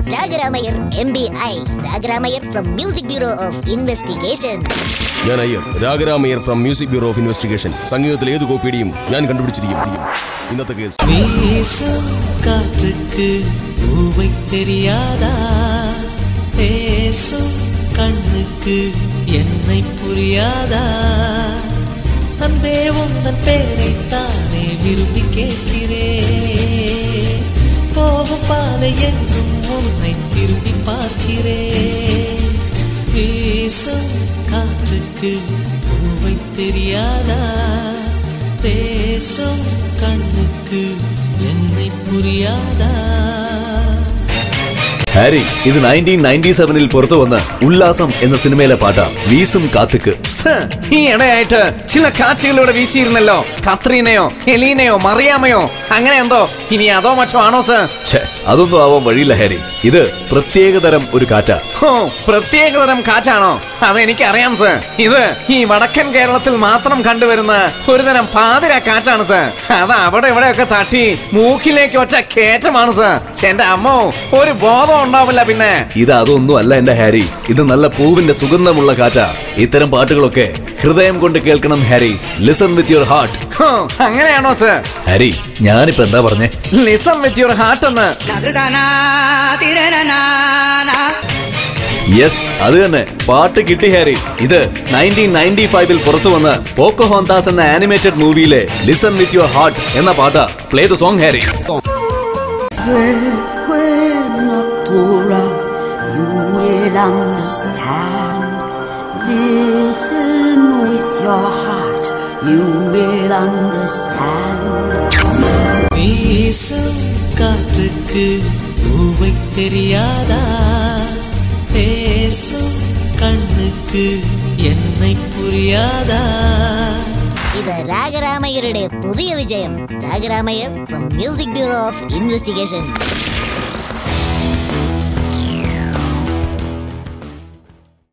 Ragaramaiyer MBI. Ragaramaiyer from Music Bureau of Investigation. ഞാൻ Iyer Ragaramayyar from music bureau of investigation. സംഗീതത്തിലെ ഏത് കോപ്പിയും ഞാൻ കണ്ടുപിടിച്ചിരിക്കും. ഇന്നത്തെ കേസ് வீசும் காற்றுக்கு பூவை தெரியாதா, பேசும் கண்ணுக்கு என்னை புரியாதா, அன்பே உந்தன் பேரைத்தானே விரும்பி கேட்கிறேன், போகும் பாதை எங்கும் உன்னை திரும்பி பார்க்கிறேன். வீசும் காற்றுக்கு பூவை தெரியாதா, பேசும் கண்ணுக்கு என்னை புரியாதா. ഹാരി, ഇത് 1997 പുറത്തു വന്ന ഉല്ലാസം എന്ന സിനിമയിലെ പാട്ടാ വീസും കാത്തുക്ക്. ഈ ഇടയായിട്ട് ചില കാറ്റുകളിലൂടെ വീശിയിരുന്നല്ലോ. കത്രീനയോ എലീനയോ മറിയാമയോ അങ്ങനെ എന്തോ. ഇനി അതോ മച്ചോ ആണോ സർ? അതൊന്നും ആവാൻ വഴിയില്ല ഹാരി. ഇത് പ്രത്യേകതരം ഒരു കാറ്റാ. പ്രത്യേകതരം കാറ്റാണോ? അതെനിക്കറിയാം സർ. ഇത് ഈ വടക്കൻ കേരളത്തിൽ മാത്രം കണ്ടുവരുന്ന ഒരുതരം പാതിര കാറ്റാണ് സർ. അത് അവിടെ ഇവിടെയൊക്കെ തട്ടി മൂക്കിലേക്ക് ഒറ്റ കേറ്റമാണ് സർ. എന്റെ അമ്മോ, ഒരു ബോധം ഉണ്ടാവില്ല പിന്നെ. ഇത് അതൊന്നും അല്ല എന്റെ ഹാരി. ഇത് നല്ല പൂവിന്റെ സുഗന്ധമുള്ള കാറ്റാ. ഇത്തരം പാട്ടുകളൊക്കെ ഹൃദയം കൊണ്ട് കേൾക്കണം Harry. Listen with your heart. അങ്ങനെയാണോ സർ? ഹാരി, ഞാനിപ്പോ എന്താ പറഞ്ഞേ? ലിസൺ വിത്ത് യുവർ ഹാർട്ട് എന്ന്. യെസ്, അത് തന്നെ. പാട്ട് കിട്ടി ഹാരി. ഇത് 1995 പുറത്തു വന്ന പോക്കഹോന്താസ് എന്ന ആനിമേറ്റഡ് മൂവിയിലെ ലിസൺ വിത്ത് യുവർ ഹാർട്ട് എന്ന പാട്ടാ. Play the song Harry. You will understand. Listen with your heart. You will understand. வீசும் காற்றுக்கு பூவை தெரியாதா, பேசும் கண்ணுக்கு என்னை புரியாதா. ഇത് രാഗരാമയ്യരുടെ പുതിയ വിജയം. Ragaramayyar from music bureau of investigation.